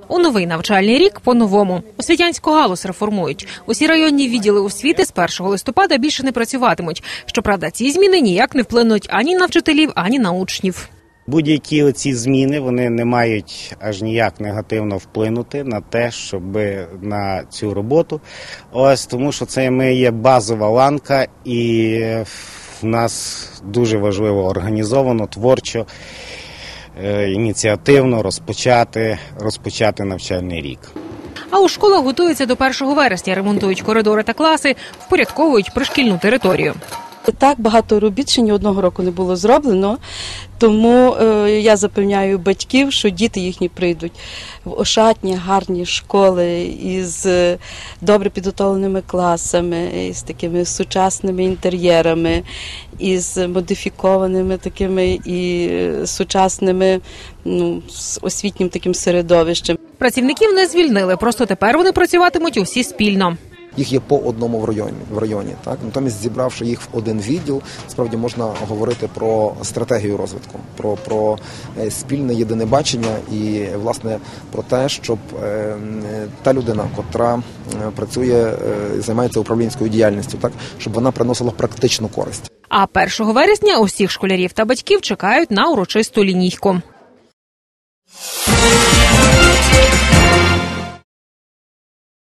У новий навчальний рік по-новому. Освітянську галузь реформують. Усі районні відділи освіти з 1 листопада більше не працюватимуть. Щоправда, ці зміни ніяк не вплинуть ані на вчителів, ані на учнів. Будь-які оці зміни, вони не мають аж ніяк негативно вплинути на те, щоб на цю роботу. Тому що це ми є базова ланка і в нас дуже важливо організовано, творчо, ініціативно розпочати навчальний рік. А у школах готуються до 1 вересня, ремонтують коридори та класи, впорядковують пришкільну територію. Так багато робіт ще ні одного року не було зроблено, тому я запевняю батьків, що діти їхні прийдуть в ошатні, гарні школи із добре підготовленими класами, із такими сучасними інтер'єрами, із модифікованими такими і сучасними освітнім таким середовищем. Працівників не звільнили, просто тепер вони працюватимуть усі спільно. Їх є по одному в районі. Так? Натомість, зібравши їх в один відділ, справді можна говорити про стратегію розвитку, про спільне єдине бачення і, власне, про те, щоб та людина, котра працює, займається управлінською діяльністю, так, щоб вона приносила практичну користь. А 1 вересня усіх школярів та батьків чекають на урочисту лінійку.